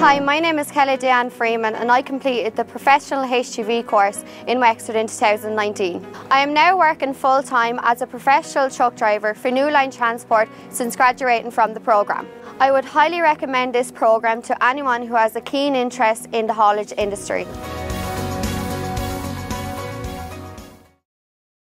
Hi, my name is Diane Freeman and I completed the professional HGV course in Wexford in 2019. I am now working full-time as a professional truck driver for New Line Transport since graduating from the programme. I would highly recommend this programme to anyone who has a keen interest in the haulage industry.